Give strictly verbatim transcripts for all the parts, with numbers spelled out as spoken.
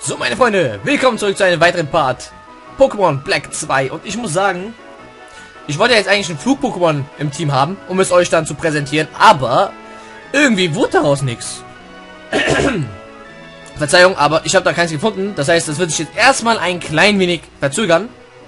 So, meine Freunde, willkommen zurück zu einem weiteren Part Pokémon Black zwei. Und ich muss sagen, ich wollte jetzt eigentlich ein Flug-Pokémon im Team haben, um es euch dann zu präsentieren, aber irgendwie wurde daraus nichts. Verzeihung, aber ich habe da keins gefunden. Das heißt, das wird sich jetzt erstmal ein klein wenig verzögern.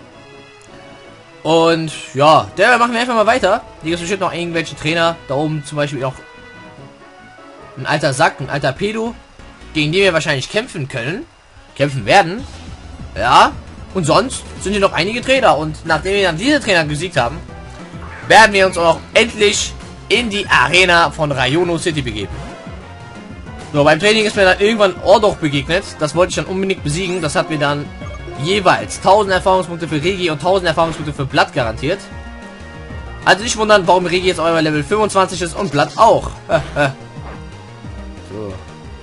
Und ja, der machen wir einfach mal weiter. Hier gibt es bestimmt noch irgendwelche Trainer. Da oben zum Beispiel auch ein alter Sack, ein alter Pedo, gegen den wir wahrscheinlich kämpfen können. Kämpfen werden. Ja. Und sonst sind hier noch einige Trainer. Und nachdem wir dann diese Trainer besiegt haben, werden wir uns auch endlich in die Arena von Rayono City begeben. So, beim Training ist mir dann irgendwann Ordoch begegnet. Das wollte ich dann unbedingt besiegen. Das hat mir dann jeweils tausend Erfahrungspunkte für Regi und tausend Erfahrungspunkte für Blatt garantiert. Also nicht wundern, warum Regi jetzt einmal Level fünfundzwanzig ist und Blatt auch. So.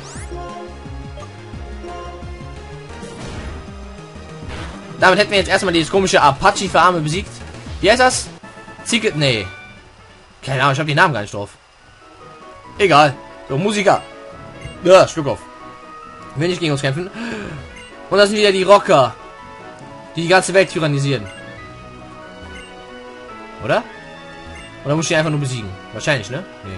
Damit hätten wir jetzt erstmal dieses komische Apache-Farme besiegt. Wie heißt das? Secret? Nee. Keine Ahnung, ich habe die Namen gar nicht drauf. Egal. So, Musiker. Ja, Stück auf. Will nicht gegen uns kämpfen. Und das sind wieder die Rocker, die die ganze Welt tyrannisieren. Oder? Oder muss ich die einfach nur besiegen? Wahrscheinlich, ne? Nee.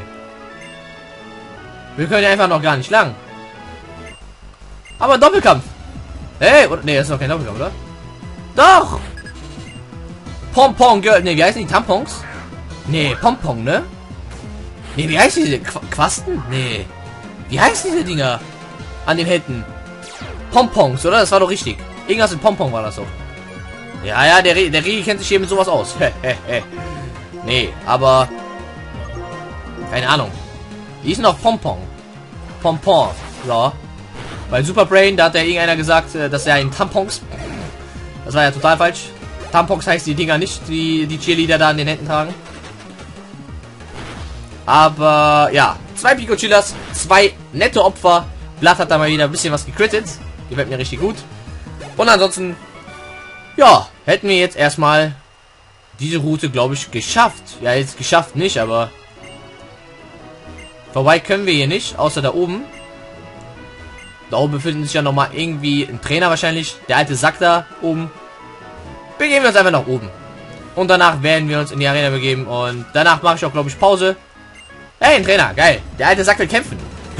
Wir können ja einfach noch gar nicht lang. Aber Doppelkampf. Hey, oder? Nee, das ist noch kein Doppelkampf, oder? Doch! Pompon Girl. Ne, wie heißen die? Tampons? Ne, Pompon, ne? Ne, wie heißen diese? Qu Quasten? Ne. Wie heißen diese Dinger? An den Händen. Pompons, oder? Das war doch richtig. Irgendwas mit Pompon war das doch. Ja, ja, der, Re der Regi kennt sich hier mit sowas aus. Nee, aber... Keine Ahnung. Die ist noch Pompon. Pompon. Ja. Bei Super Brain, da hat ja irgendeiner gesagt, dass er ein Tampons... Das war ja total falsch. Tampons heißt die Dinger nicht, die die Cheerleader da an den Händen tragen. Aber ja, zwei Pico-Chillers, zwei nette Opfer. Blatt hat da mal wieder ein bisschen was gecrittet. Gefällt mir richtig gut. Und ansonsten, ja, hätten wir jetzt erstmal diese Route, glaube ich, geschafft. Ja, jetzt geschafft nicht, aber vorbei können wir hier nicht, außer da oben. Da oben befindet sich ja noch mal irgendwie ein Trainer wahrscheinlich. Der alte Sack da oben. Begeben wir uns einfach nach oben. Und danach werden wir uns in die Arena begeben. Und danach mache ich auch, glaube ich, Pause. Hey, ein Trainer. Geil. Der alte Sack will kämpfen.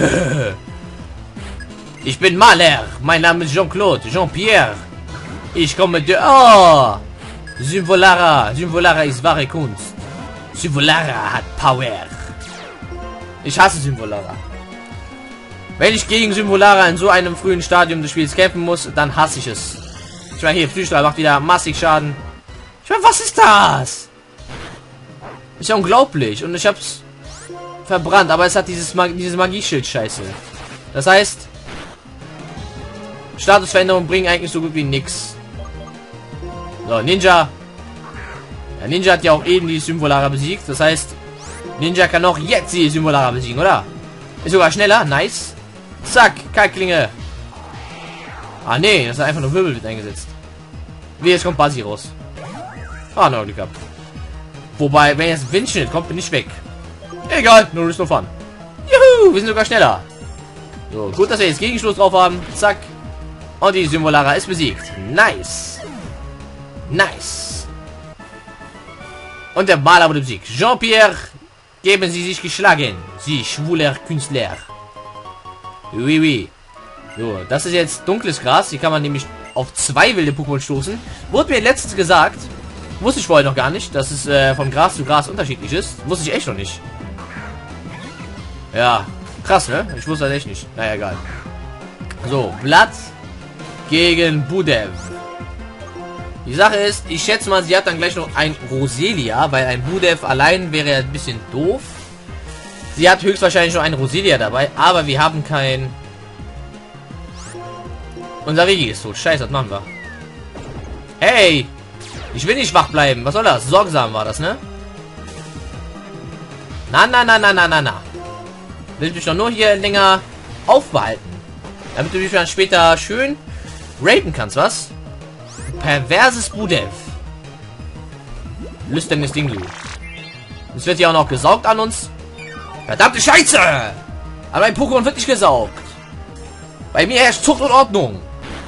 Ich bin Maler. Mein Name ist Jean-Claude. Jean-Pierre. Ich komme de... Oh! Symvolara. Symvolara ist wahre Kunst. Symvolara hat Power. Ich hasse Symvolara. Wenn ich gegen Symvolara in so einem frühen Stadium des Spiels kämpfen muss, dann hasse ich es. Ich meine, hier, Psystrahl macht wieder massig Schaden. Ich meine, was ist das? Ist ja unglaublich. Und ich hab's verbrannt, aber es hat dieses, Mag dieses Magieschild-Scheiße. Das heißt, Statusveränderungen bringen eigentlich so gut wie nix. So, Ninja. Ja, Ninja hat ja auch eben die Symvolara besiegt. Das heißt, Ninja kann auch jetzt die Symvolara besiegen, oder? Ist sogar schneller. Nice. Zack, Kalklinge. Ah, nee, das ist einfach nur Wirbel wird eingesetzt. Wie, jetzt kommt Basi raus. Ah, no, Glück gehabt. Wobei, wenn jetzt Windschnitt kommt, bin ich weg. Egal, nur ist nur Fun. Juhu, wir sind sogar schneller. So, gut, dass wir jetzt Gegenstoß drauf haben. Zack. Und die Symvolara ist besiegt. Nice. Nice. Und der Maler wurde besiegt. Jean-Pierre, geben Sie sich geschlagen. Sie schwuler Künstler. Oui, oui. So, das ist jetzt dunkles Gras. Hier kann man nämlich auf zwei wilde Pokémon stoßen. Wurde mir letztens gesagt, wusste ich vorher noch gar nicht, dass es äh, von Gras zu Gras unterschiedlich ist. Wusste ich echt noch nicht. Ja, krass, ne? Ich wusste das echt nicht. Naja, egal. So, Blatt gegen Budev. Die Sache ist, ich schätze mal, sie hat dann gleich noch ein Roselia, weil ein Budev allein wäre ja ein bisschen doof. Sie hat höchstwahrscheinlich noch ein Roselia dabei, aber wir haben kein... Unser Regi ist tot. Scheiße, was machen wir? Hey! Ich will nicht wach bleiben. Was soll das? Sorgsam war das, ne? Na, na, na, na, na, na, na. Will mich doch nur hier länger aufbehalten. Damit du mich dann später schön rapen kannst, was? Perverses Budev. Lüsternes Ding, du. Es wird ja auch noch gesaugt an uns. Verdammte Scheiße! Aber mein Pokémon wird nicht gesaugt. Bei mir herrscht Zucht und Ordnung.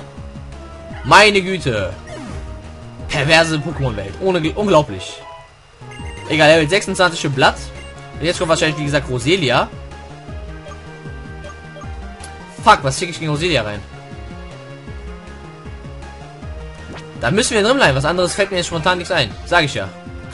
Meine Güte. Perverse Pokémon-Welt. Ohne, unglaublich. Egal, Level sechsundzwanzig für Blatt. Und jetzt kommt wahrscheinlich, wie gesagt, Roselia. Fuck, was schicke ich gegen Roselia rein? Da müssen wir drin bleiben. Was anderes fällt mir jetzt spontan nichts ein. Sag ich ja.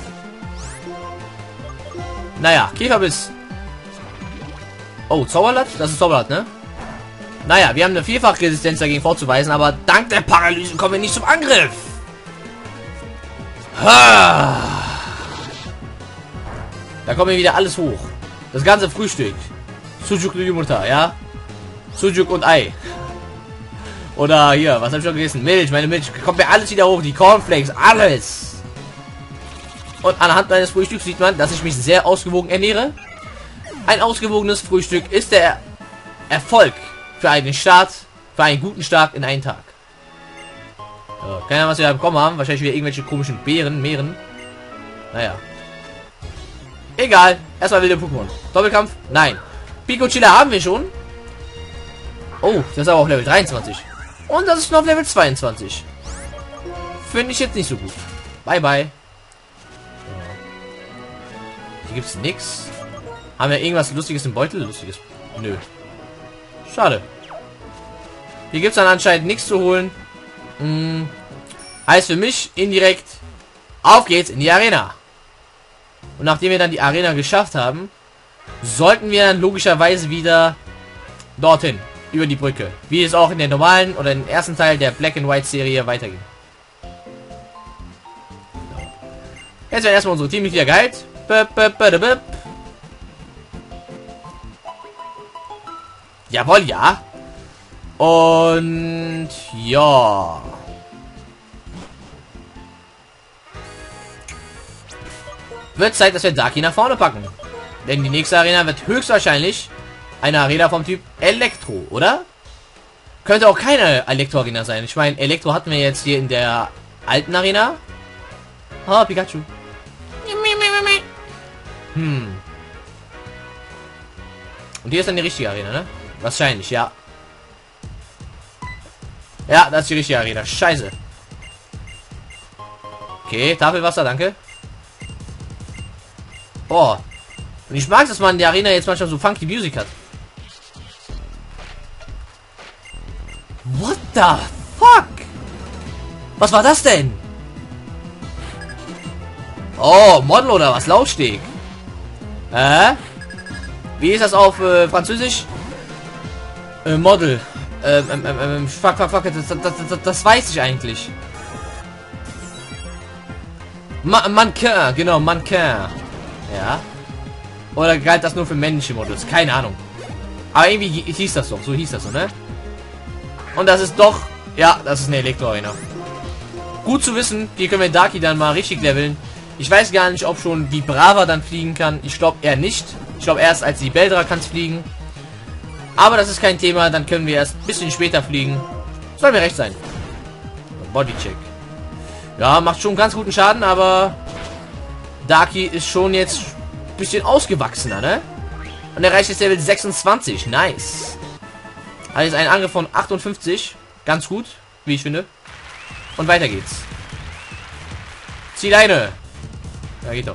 Naja, Käferbiss. Oh, Zauberlatt? Das ist Zauberlatt, ne? Naja, wir haben eine Vierfach-Resistenz dagegen vorzuweisen, aber dank der Paralyse kommen wir nicht zum Angriff. Ha! Da kommen wir wieder alles hoch. Das ganze Frühstück. Sujuk no Yumuta, ja? Sujuk und Ei. Oder hier, was habe ich schon gegessen? Milch, meine Milch. Kommt mir alles wieder hoch. Die Cornflakes, alles. Und anhand meines Frühstücks sieht man, dass ich mich sehr ausgewogen ernähre. Ein ausgewogenes Frühstück ist der Erfolg für einen Start, für einen guten Start in einen Tag. So, keine Ahnung, was wir da bekommen haben. Wahrscheinlich wieder irgendwelche komischen Beeren, Meeren. Naja. Egal. Erstmal wilde Pokémon. Doppelkampf? Nein. Pikochilla haben wir schon. Oh, das ist aber auf Level dreiundzwanzig. Und das ist noch auf Level zweiundzwanzig. Finde ich jetzt nicht so gut. Bye, bye. Hier gibt es nichts. Haben wir irgendwas Lustiges im Beutel? Lustiges? Nö. Schade. Hier gibt es dann anscheinend nichts zu holen. Hm. Heißt für mich indirekt, auf geht's in die Arena. Und nachdem wir dann die Arena geschafft haben, sollten wir dann logischerweise wieder dorthin. Über die Brücke. Wie es auch in der normalen oder im ersten Teil der Black and White Serie weiterging. Jetzt werden erstmal unsere Teammitglieder geheilt. Bip, bip, bip, bip. Jawohl, ja. Und ja. Wird Zeit, dass wir Darky nach vorne packen. Denn die nächste Arena wird höchstwahrscheinlich eine Arena vom Typ Elektro, oder? Könnte auch keine Elektro-Arena sein. Ich meine, Elektro hatten wir jetzt hier in der alten Arena. Ah, Pikachu. Hm. Und hier ist dann die richtige Arena, ne? Wahrscheinlich, ja. Ja, das ist die richtige Arena. Scheiße. Okay, Tafelwasser, danke. Boah. Und ich mag, dass man in der Arena jetzt manchmal so funky Musik hat. What the fuck? Was war das denn? Oh, Model oder was? Lautsteg. Äh? Wie ist das auf äh, Französisch? Äh, Model. Ähm, ähm, ähm, fuck, fuck, fuck. Das, das, das, das weiß ich eigentlich. Ma Mannequin, genau, Mannequin. Ja. Oder galt das nur für männliche Models? Keine Ahnung. Aber irgendwie hieß das doch. So hieß das so, ne? Und das ist doch... Ja, das ist eine Elektro-Arena. Gut zu wissen. Hier können wir Darky dann mal richtig leveln. Ich weiß gar nicht, ob schon die Brava dann fliegen kann. Ich glaube eher nicht. Ich glaube erst als die Beldra kann es fliegen. Aber das ist kein Thema. Dann können wir erst ein bisschen später fliegen. Soll mir recht sein. Bodycheck. Ja, macht schon ganz guten Schaden, aber... Darky ist schon jetzt ein bisschen ausgewachsener, ne? Und er erreicht jetzt Level sechsundzwanzig. Nice. Also ein Angriff von achtundfünfzig. Ganz gut, wie ich finde. Und weiter geht's. Zieh Leine. Ja, geht doch.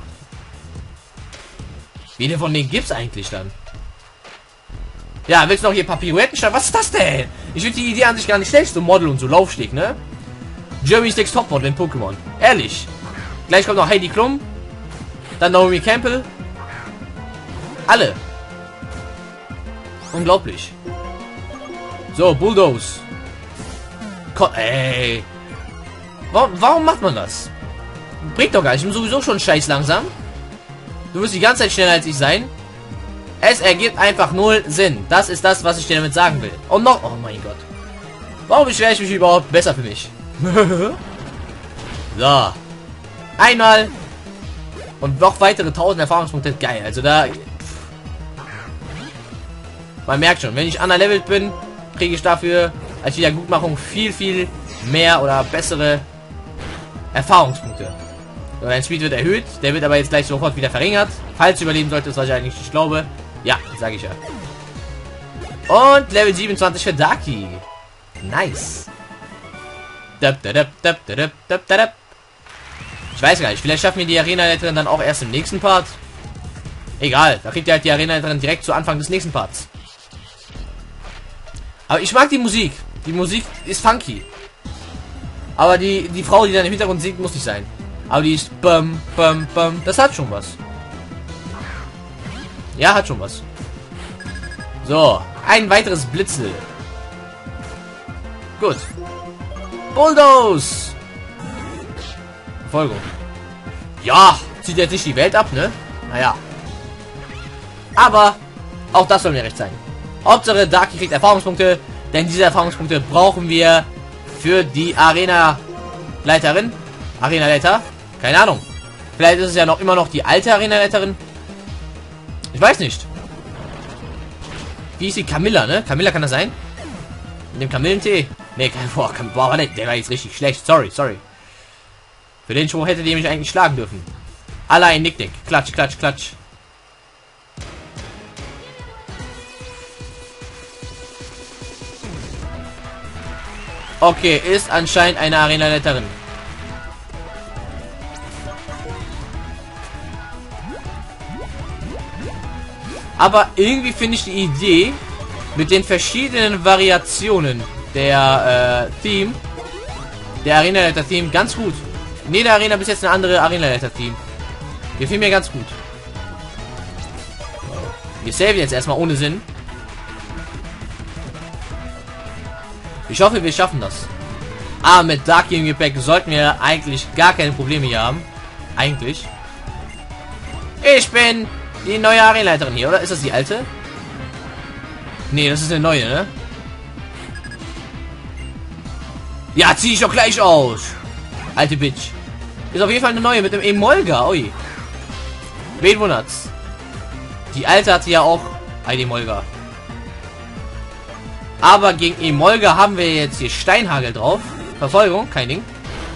Wie viele von denen gibt's eigentlich dann? Ja, willst du noch hier ein paar Pirouetten starten? Was ist das denn? Ich finde die Idee an sich gar nicht schlecht. So Model und so Laufsteg, ne? Jeremy's Next Topmodel in Pokémon. Ehrlich. Gleich kommt noch Heidi Klum. Dann Naomi Campbell. Alle. Unglaublich. So, Bulldoze. Ko ey. Warum, warum macht man das? Bringt doch gar nicht. Ich bin sowieso schon scheiß langsam. Du wirst die ganze Zeit schneller als ich sein. Es ergibt einfach null Sinn. Das ist das, was ich dir damit sagen will. Und noch... Oh mein Gott. Warum beschwere ich mich überhaupt? Besser für mich. So. Einmal. Und noch weitere tausend Erfahrungspunkte. Geil. Also da... Man merkt schon, wenn ich underlevelt bin, kriege ich dafür als Wiedergutmachung viel, viel mehr oder bessere Erfahrungspunkte. So, dein Speed wird erhöht, der wird aber jetzt gleich sofort wieder verringert. Falls du überleben solltest, was ich eigentlich nicht glaube. Ja, sage ich ja. Und Level siebenundzwanzig für Darky. Nice. Ich weiß gar nicht, vielleicht schaffen wir die Arena-Leiterin dann auch erst im nächsten Part. Egal, da kriegt ihr halt die Arena-Leiterin direkt zu Anfang des nächsten Parts. Aber ich mag die Musik. Die Musik ist funky. Aber die, die Frau, die dann im Hintergrund singt, muss nicht sein. Aber die ist bum, bum, bum. Das hat schon was. Ja, hat schon was. So, ein weiteres Blitzel. Gut. Bulldoze. Verfolgung. Ja, zieht jetzt nicht die Welt ab, ne? Naja. Aber auch das soll mir recht sein. Hauptsache, Darky kriegt Erfahrungspunkte, denn diese Erfahrungspunkte brauchen wir für die Arena-Leiterin. Arena-Leiter? Keine Ahnung. Vielleicht ist es ja noch immer noch die alte Arena-Leiterin. Ich weiß nicht. Wie ist die Camilla, ne? Camilla kann das sein? Mit dem Kamillentee? Ne, boah, boah, der war jetzt richtig schlecht. Sorry, sorry. Für den Spruch hätte die mich eigentlich schlagen dürfen. Allein Nick-Nick. Klatsch, klatsch, klatsch. Okay, ist anscheinend eine Arena-Leiterin. Aber irgendwie finde ich die Idee mit den verschiedenen Variationen der äh, Theme, der Arena-Leiter-Theme ganz gut. In jeder Arena bis jetzt eine andere Arena-Leiter-Theme. Gefällt mir ganz gut. Wir saven jetzt erstmal ohne Sinn. Ich hoffe, wir schaffen das. Aber mit Darky im Gepäck sollten wir eigentlich gar keine Probleme hier haben. Eigentlich. Ich bin die neue Arenaleiterin hier, oder? Ist das die alte? Nee, das ist eine neue, ne? Ja, zieh ich doch gleich aus. Alte Bitch. Ist auf jeden Fall eine neue mit dem Emolga. Ui. Wen wundert's? Die alte hatte ja auch ein Emolga. Aber gegen Emolga haben wir jetzt hier Steinhagel drauf. Verfolgung, kein Ding.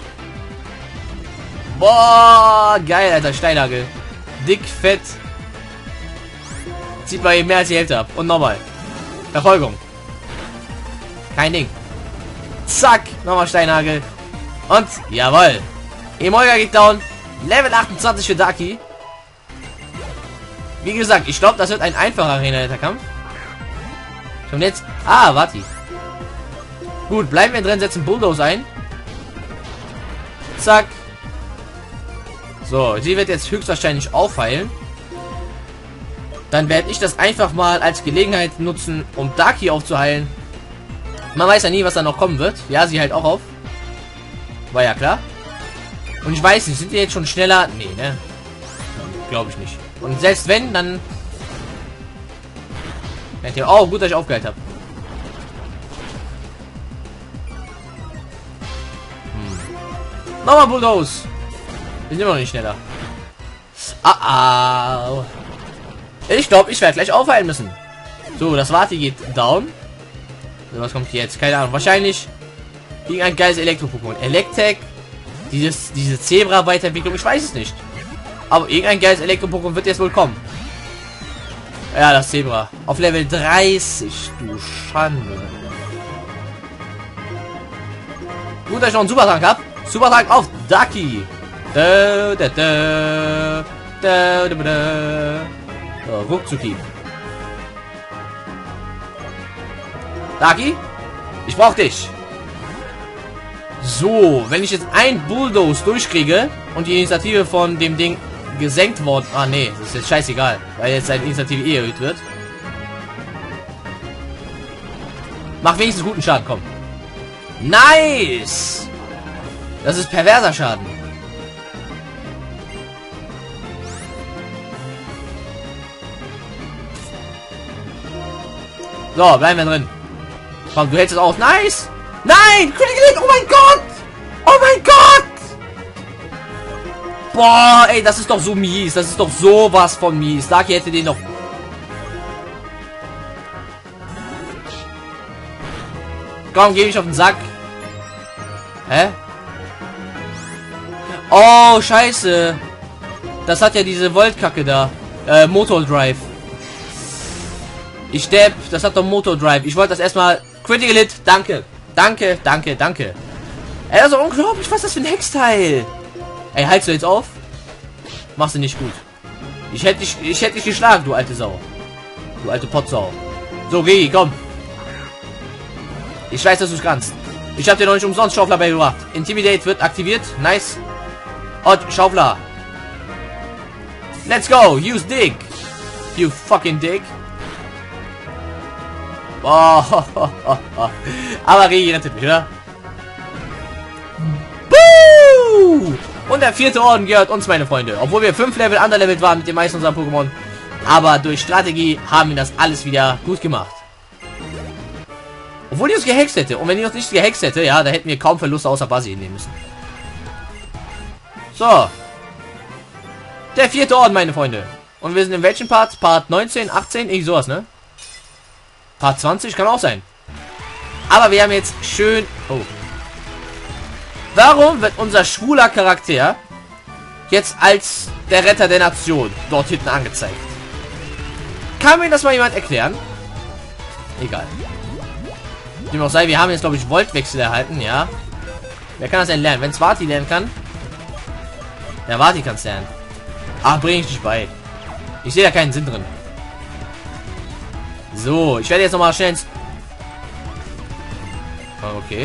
Boah, geil, Alter, Steinhagel. Dick, fett. Zieht mal eben mehr als die Hälfte ab. Und nochmal. Verfolgung. Kein Ding. Zack, nochmal Steinhagel. Und, jawohl. Emolga geht down. Level achtundzwanzig für Darky. Wie gesagt, ich glaube, das wird ein einfacher Arena-Kampf. Schon jetzt. Ah, warte. Gut, bleiben wir drin, setzen Bulldoze ein. Zack. So, sie wird jetzt höchstwahrscheinlich aufheilen. Dann werde ich das einfach mal als Gelegenheit nutzen, um Darky aufzuheilen. Man weiß ja nie, was da noch kommen wird. Ja, sie heilt auch auf. War ja klar. Und ich weiß nicht, sind die jetzt schon schneller? Nee, ne? Glaube ich nicht. Und selbst wenn, dann... Oh, gut, dass ich aufgeheilt habe. Hm. Nochmal Bulldoze. Wir sind immer noch nicht schneller. Ah, ah. Ich glaube, ich werde gleich aufheilen müssen. So, das Warte geht down. So, was kommt jetzt? Keine Ahnung. Wahrscheinlich gegen ein geiles Elektro-Pokémon. Electek. Dieses, diese Zebra-Weiterentwicklung. Ich weiß es nicht. Aber irgendein geiles Elektro-Pokémon wird jetzt wohl kommen. Ja, das Zebra. Auf Level dreißig. Du Schande. Gut, dass ich noch einen Supertrank habe. Supertrank auf Darky. Da, da, da. Da, da, da. So, Ruckzucki. Darky, ich brauche dich. So, wenn ich jetzt ein Bulldoze durchkriege und die Initiative von dem Ding gesenkt worden... Ah, nee, das ist jetzt scheißegal, weil jetzt seine Initiative eh erhöht wird. Mach wenigstens guten Schaden, komm. Nice! Das ist perverser Schaden. So, bleiben wir drin. Komm, du hältst es auf. Nice! Nein! Critical Hit! Oh mein Gott! Oh mein Gott! Boah, ey, das ist doch so mies. Das ist doch sowas von mies. Darky hätte den doch... Komm, geh ich auf den Sack. Hä? Oh, scheiße. Das hat ja diese Voltkacke da. Äh, Motor Drive. Ich depp, das hat doch Motor Drive. Ich wollte das erstmal... Critical Hit, danke. Danke, danke, danke. Ey, also unglaublich, was ist das für ein Hexteil? Ey, haltst du jetzt auf? Machst du nicht gut. Ich hätte dich, ich hätte dich geschlagen, du alte Sau. Du alte Potsau. So, geh, komm. Ich weiß, dass du es kannst. Ich habe dir noch nicht umsonst Schaufler beigebracht. Intimidate wird aktiviert. Nice. Und Schaufler. Let's go. Use Dig. You fucking Dig. Oh, aber Regi rettet mich, oder? Buh! Und der vierte Orden gehört uns, meine Freunde. Obwohl wir fünf Level underlevelt waren mit den meisten unserer Pokémon. Aber durch Strategie haben wir das alles wieder gut gemacht. Obwohl die uns gehext hätte. Und wenn die uns nicht gehext hätte, ja, da hätten wir kaum Verluste außer Basi nehmen müssen. So. Der vierte Orden, meine Freunde. Und wir sind in welchem Part? Part neunzehn, achtzehn, irgendwie sowas, ne? Part zwanzig kann auch sein. Aber wir haben jetzt schön... Oh. Warum wird unser schwuler Charakter jetzt als der Retter der Nation dort hinten angezeigt? Kann mir das mal jemand erklären? Egal. Wie auch sei, wir haben jetzt, glaube ich, Voltwechsel erhalten, ja. Wer kann das denn lernen? Wenn Swati lernen kann? Ja, Vati kann es lernen. Ach, bringe ich dich bei. Ich sehe da keinen Sinn drin. So, ich werde jetzt noch mal schnell ins... Oh, okay.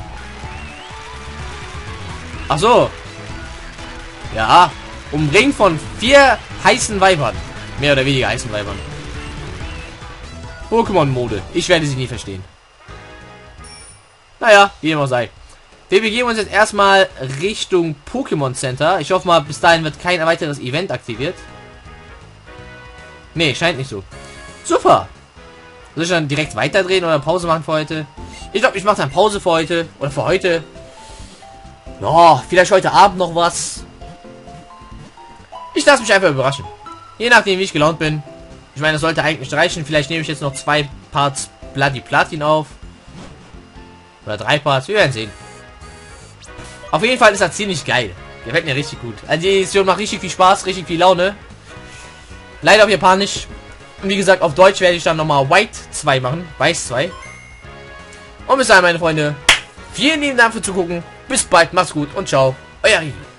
Ach so. Ja, umringt von vier heißen Weibern. Mehr oder weniger heißen Weibern. Pokémon-Mode. Ich werde sie nie verstehen. Naja, wie immer sei. Wir begeben uns jetzt erstmal Richtung Pokémon Center. Ich hoffe mal, bis dahin wird kein weiteres Event aktiviert. Nee, scheint nicht so. Super. Soll ich dann direkt weiterdrehen oder Pause machen für heute? Ich glaube, ich mache dann Pause für heute. Oder für heute. Ja, vielleicht heute Abend noch was. Ich lasse mich einfach überraschen. Je nachdem, wie ich gelaunt bin. Ich meine, das sollte eigentlich reichen. Vielleicht nehme ich jetzt noch zwei Parts Bloody Platin auf. Oder drei Parts. Wir werden sehen. Auf jeden Fall ist das ziemlich geil. Gefällt mir richtig gut. Also die Edition macht richtig viel Spaß, richtig viel Laune. Leider auf Japanisch. Und wie gesagt, auf Deutsch werde ich dann nochmal White zwei machen. Weiß zwei. Und bis dahin, meine Freunde. Vielen lieben Dank für Zugucken. Bis bald, macht's gut und ciao. Euer Rivi.